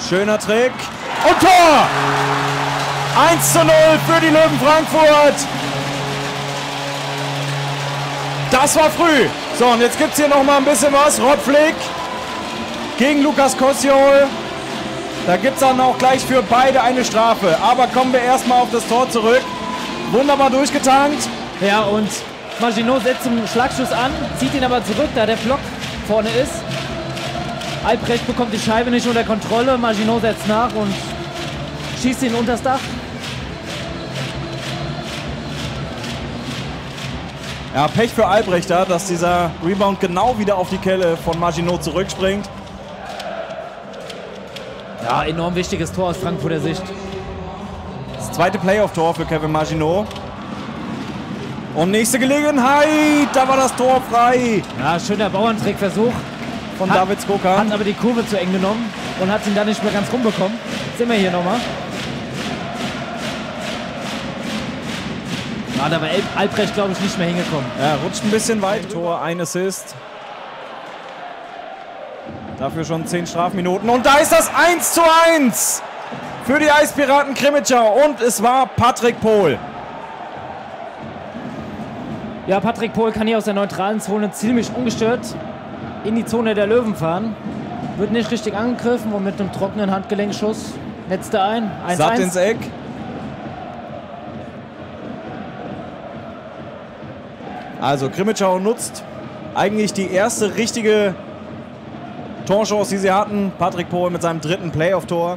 Schöner Trick. Und Tor! 1:0 für die Löwen Frankfurt. Das war früh. So, und jetzt gibt es hier noch mal ein bisschen was. Rob Flick gegen Lukas Koscielny. Da gibt es dann auch gleich für beide eine Strafe. Aber kommen wir erstmal auf das Tor zurück. Wunderbar durchgetankt. Ja, und Maginot setzt zum Schlagschuss an, zieht ihn aber zurück, da der Block vorne ist. Albrecht bekommt die Scheibe nicht unter Kontrolle. Maginot setzt nach und schießt ihn unters Dach. Ja, Pech für Albrecht da, dass dieser Rebound genau wieder auf die Kelle von Maginot zurückspringt. Ja, enorm wichtiges Tor aus Frankfurter Sicht. Das zweite Playoff-Tor für Kevin Maginot. Und nächste Gelegenheit, da war das Tor frei. Ja, schöner Bauerntrickversuch von David Skokan. Hat aber die Kurve zu eng genommen und hat ihn dann nicht mehr ganz rumbekommen. Sehen wir hier nochmal. Ja, da war Albrecht, glaube ich, nicht mehr hingekommen. Ja, rutscht ein bisschen weit. Tor, ein Assist. Dafür schon 10 Strafminuten. Und da ist das 1:1 für die Eispiraten Krimitschau. Und es war Patrick Pohl. Ja, Patrick Pohl kann hier aus der neutralen Zone ziemlich ungestört in die Zone der Löwen fahren. Wird nicht richtig angegriffen und mit einem trockenen Handgelenkschuss netzt er ein. 1:1. Satt ins Eck. Also Krimitschau nutzt eigentlich die erste richtige Torchance, die sie hatten. Patrick Pohl mit seinem dritten Playoff-Tor.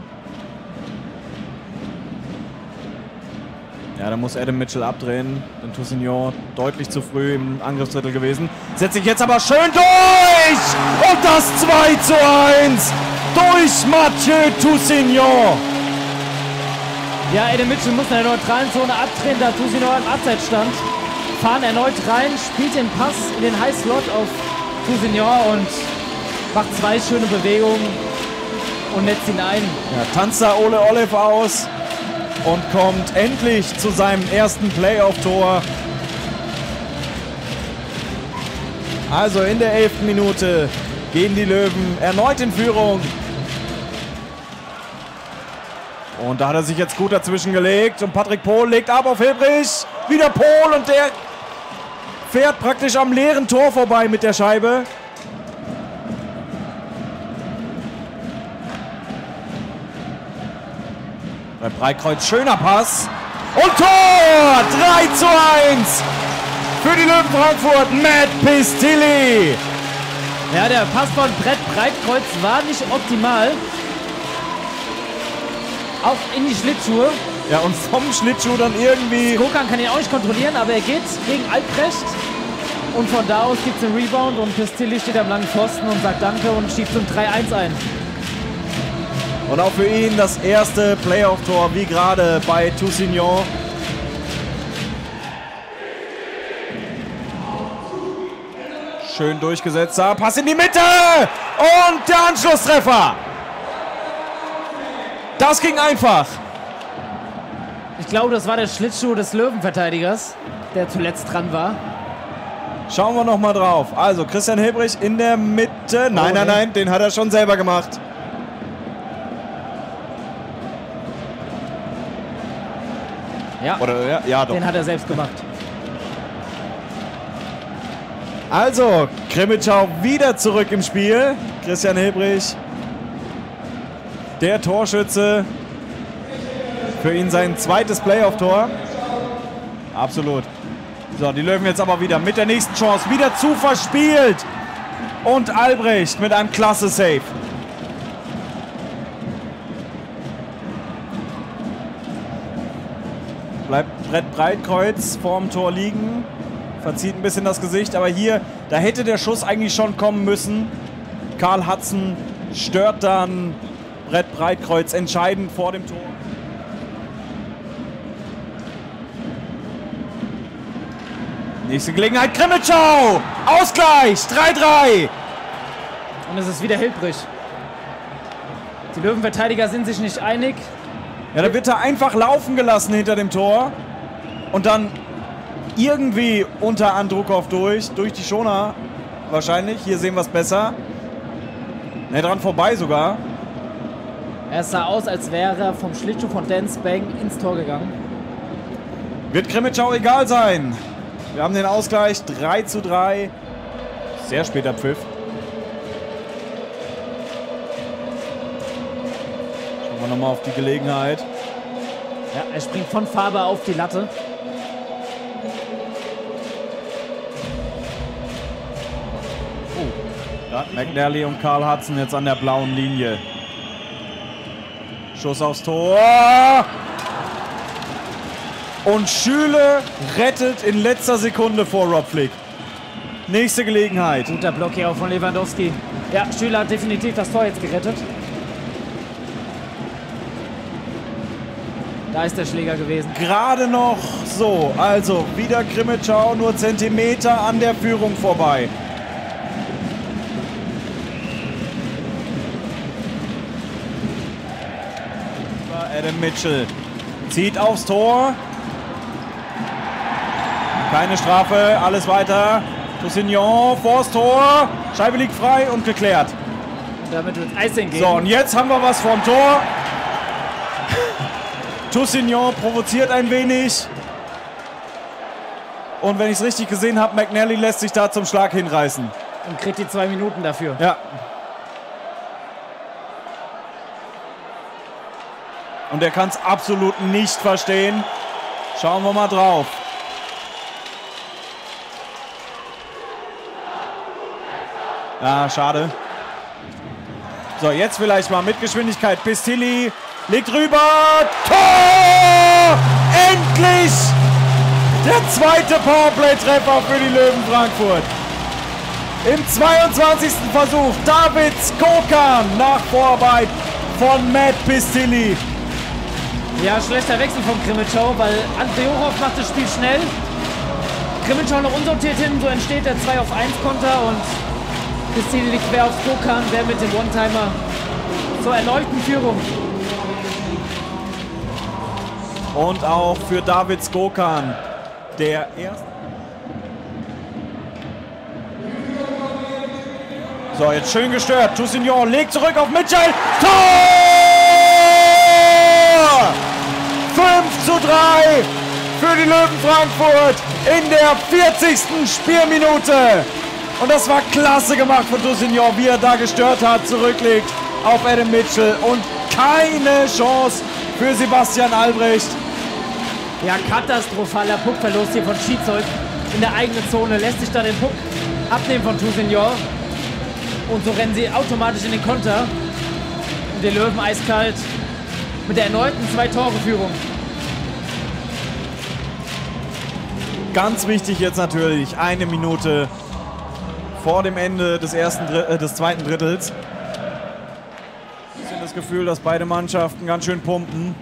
Ja, da muss Adam Mitchell abdrehen. Denn Toussignon deutlich zu früh im Angriffsdrittel gewesen. Setzt sich jetzt aber schön durch! Und das 2:1 durch Mathieu Toussignon. Ja, Adam Mitchell muss in der neutralen Zone abdrehen, da Toussignon im Abseits stand. Fahren erneut rein, spielt den Pass in den High Slot auf Toussignon und macht 2 schöne Bewegungen und netzt ihn ein. Ja, tanzt da Ole Olive aus und kommt endlich zu seinem ersten Playoff-Tor. Also in der 11. Minute gehen die Löwen erneut in Führung. Und da hat er sich jetzt gut dazwischen gelegt und Patrick Pohl legt ab auf Hilbrich. Wieder Pohl und der fährt praktisch am leeren Tor vorbei mit der Scheibe. Bei Breitkreuz schöner Pass. Und Tor! 3:1 für die Löwen Frankfurt. Matt Pistilli. Ja, der Pass von Brett Breitkreuz war nicht optimal. Auch in die Schlittschuhe. Ja, und vom Schlittschuh dann irgendwie... Skokan kann ihn auch nicht kontrollieren, aber er geht gegen Albrecht. Und von da aus gibt es einen Rebound und Pistilli steht am langen Pfosten und sagt Danke und schiebt zum 3:1 ein. Und auch für ihn das erste Playoff-Tor, wie gerade bei Toussignon. Schön durchgesetzter Pass in die Mitte und der Anschlusstreffer. Das ging einfach. Ich glaube, das war der Schlittschuh des Löwenverteidigers, der zuletzt dran war. Schauen wir noch mal drauf. Also Christian Hilbrich in der Mitte. Nein, den hat er schon selber gemacht. Ja, Oder, ja, doch. Den hat er selbst gemacht. Also, Krimitschau wieder zurück im Spiel. Christian Hilbrich, der Torschütze. Für ihn sein zweites Playoff-Tor. Absolut. So, die Löwen jetzt aber wieder mit der nächsten Chance. Wieder zu verspielt. Und Albrecht mit einem klasse Save. Bleibt Brett Breitkreuz vorm Tor liegen. Verzieht ein bisschen das Gesicht. Aber hier, da hätte der Schuss eigentlich schon kommen müssen. Karl Hudson stört dann Brett Breitkreuz entscheidend vor dem Tor. Nächste Gelegenheit, Krimitschau! Ausgleich, 3:3. Und es ist wieder Hilbrich. Die Löwenverteidiger sind sich nicht einig. Ja, da wird er einfach laufen gelassen hinter dem Tor. Und dann irgendwie unter Andrukov durch die Schoner wahrscheinlich. Hier sehen wir es besser. Ne, dran vorbei sogar. Es sah aus, als wäre er vom Schlittschuh von Dan Spang ins Tor gegangen. Wird Krimitschau egal sein. Wir haben den Ausgleich 3:3. Sehr später Pfiff. Schauen wir nochmal auf die Gelegenheit. Ja, er springt von Faber auf die Latte. Ja, McNally und Karl Hudson jetzt an der blauen Linie. Schuss aufs Tor. Und Schüle rettet in letzter Sekunde vor Rob Flick. Nächste Gelegenheit. Guter Block hier auch von Lewandowski. Ja, Schüle hat definitiv das Tor jetzt gerettet. Da ist der Schläger gewesen. Gerade noch so. Also wieder Krimitschau, nur Zentimeter an der Führung vorbei. Adam Mitchell zieht aufs Tor. Keine Strafe, alles weiter. Toussignon vors Tor. Scheibe liegt frei und geklärt. Und damit wird Icing gehen. So, und jetzt haben wir was vorm Tor. Toussignon provoziert ein wenig. Und wenn ich es richtig gesehen habe, McNally lässt sich da zum Schlag hinreißen. Und kriegt die 2 Minuten dafür. Ja. Und er kann es absolut nicht verstehen. Schauen wir mal drauf. Ja, schade. So, jetzt vielleicht mal mit Geschwindigkeit. Pistilli legt rüber. Tor! Endlich! Der zweite Powerplay-Treffer für die Löwen Frankfurt. Im 22. Versuch David Skokan nach Vorarbeit von Matt Pistilli. Ja, schlechter Wechsel von Krimitschau, weil Andrejochow macht das Spiel schnell. Krimitschau noch unsortiert hin, so entsteht der 2-auf-1-Konter und Pistilli liegt quer auf Skokan, wer mit dem One-Timer zur erneuten Führung. Und auch für David Skokan, der erste. So, jetzt schön gestört. Toussignon legt zurück auf Mitchell. Tor! 5:3 für die Löwen Frankfurt in der 40. Spielminute. Und das war klasse gemacht von Toussignon, wie er da gestört hat, zurücklegt auf Adam Mitchell. Und keine Chance für Sebastian Albrecht. Ja, katastrophaler Puckverlust hier von Schiedzeug in der eigenen Zone. Lässt sich da den Puck abnehmen von Toussignon. Und so rennen sie automatisch in den Konter. Und die Löwen eiskalt mit der erneuten 2-Tore-Führung. Ganz wichtig jetzt natürlich, 1 Minute vor dem Ende des zweiten Drittels. Ich habe das Gefühl, dass beide Mannschaften ganz schön pumpen.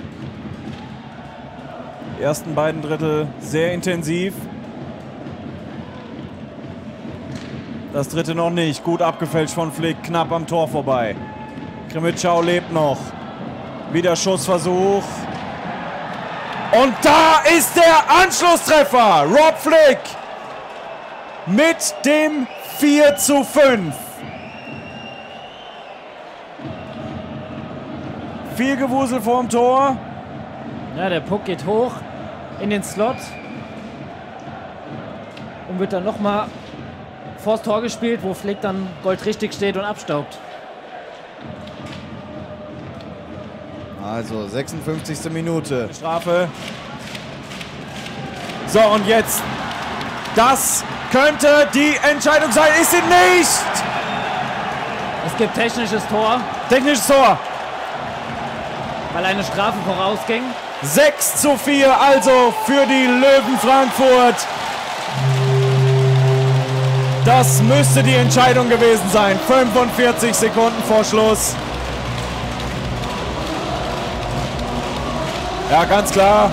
Die ersten beiden Drittel sehr intensiv. Das dritte noch nicht. Gut abgefälscht von Flick, knapp am Tor vorbei. Krimitschau lebt noch. Wieder Schussversuch. Und da ist der Anschlusstreffer. Rob Flick mit dem 4:5. Viel Gewusel vorm Tor. Ja, der Puck geht hoch in den Slot und wird dann nochmal vors Tor gespielt, wo Flick dann goldrichtig steht und abstaubt. Also 56. Minute. Strafe. So, und jetzt. Das könnte die Entscheidung sein. Ist sie nicht! Es gibt technisches Tor, Technisches Tor. weil eine Strafe vorausging. 6:4 also für die Löwen Frankfurt. Das müsste die Entscheidung gewesen sein. 45 Sekunden vor Schluss. Ja, ganz klar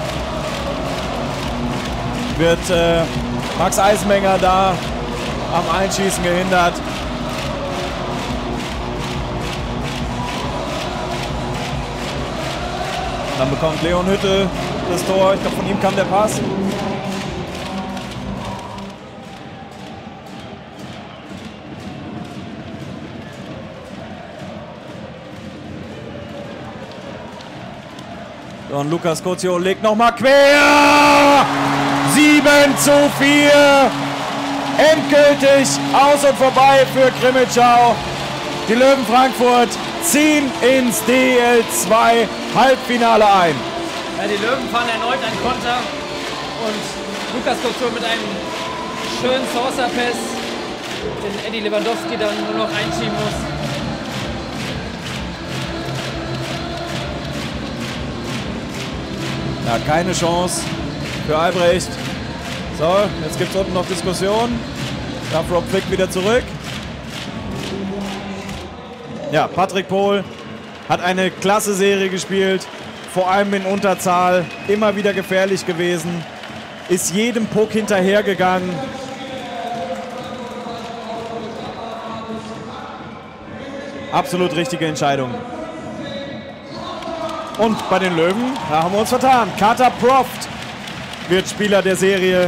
wird Max Eisenmenger da am Einschießen gehindert. Dann bekommt Leon Hüttel das Tor. Ich glaube, von ihm kam der Pass. Und Lukas Cozio legt nochmal quer. 7:4. Endgültig aus und vorbei für Crimmitschau. Die Löwen Frankfurt ziehen ins DL2 Halbfinale ein. Ja, die Löwen fahren erneut einen Konter und Lukas Cozio mit einem schönen Saucer-Pass, den Eddie Lewandowski dann nur noch einschieben muss. Ja, keine Chance für Albrecht. So, jetzt gibt es unten noch Diskussion. Darf Rob Flick wieder zurück. Ja, Patrick Pohl hat eine klasse Serie gespielt. Vor allem in Unterzahl. Immer wieder gefährlich gewesen. Ist jedem Puck hinterhergegangen. Absolut richtige Entscheidung. Und bei den Löwen, da haben wir uns vertan. Carter Proft wird Spieler der Serie.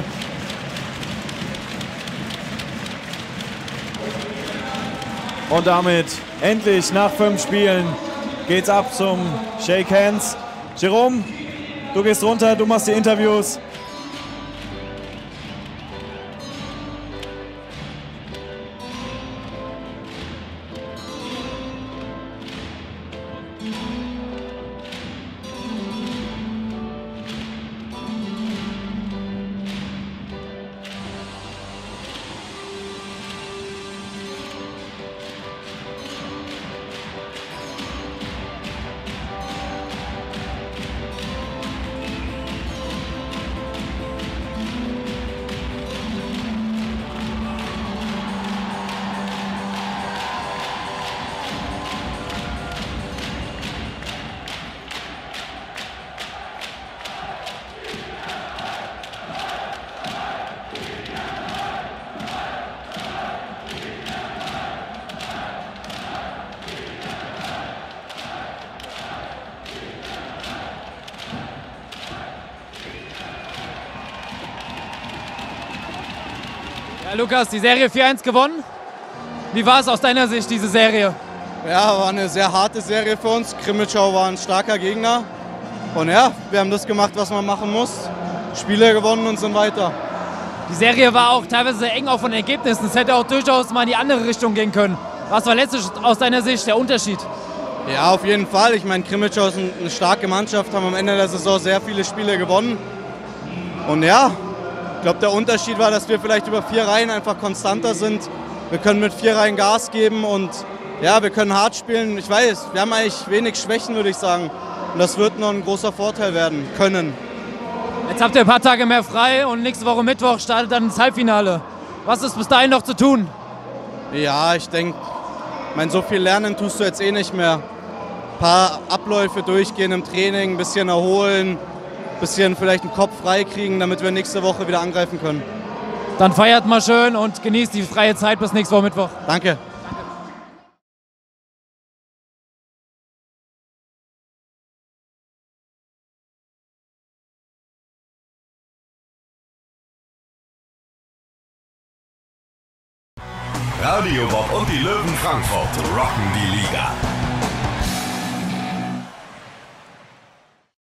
Und damit endlich nach 5 Spielen geht's ab zum Shake Hands. Jerome, du gehst runter, du machst die Interviews. Ja, Lukas, die Serie 4-1 gewonnen. Wie war es aus deiner Sicht, diese Serie? Ja, war eine sehr harte Serie für uns. Crimmitschau war ein starker Gegner. Und ja, wir haben das gemacht, was man machen muss. Spiele gewonnen und sind weiter. Die Serie war auch teilweise sehr eng auch von den Ergebnissen. Es hätte auch durchaus mal in die andere Richtung gehen können. Was war letztlich aus deiner Sicht der Unterschied? Ja, auf jeden Fall. Ich meine, Crimmitschau ist eine starke Mannschaft, haben am Ende der Saison sehr viele Spiele gewonnen. Und ja, ich glaube, der Unterschied war, dass wir vielleicht über 4 Reihen einfach konstanter sind. Wir können mit 4 Reihen Gas geben und ja, wir können hart spielen. Ich weiß, wir haben eigentlich wenig Schwächen, würde ich sagen. Und das wird noch ein großer Vorteil werden können. Jetzt habt ihr ein paar Tage mehr frei und nächste Woche Mittwoch startet dann das Halbfinale. Was ist bis dahin noch zu tun? Ja, ich denke, so viel lernen tust du jetzt eh nicht mehr. Ein paar Abläufe durchgehen im Training, ein bisschen erholen, ein bisschen vielleicht den Kopf frei kriegen, damit wir nächste Woche wieder angreifen können. Dann feiert mal schön und genießt die freie Zeit bis nächste Woche Mittwoch. Danke. Radio Bob und die Löwen Frankfurt rocken die Liga.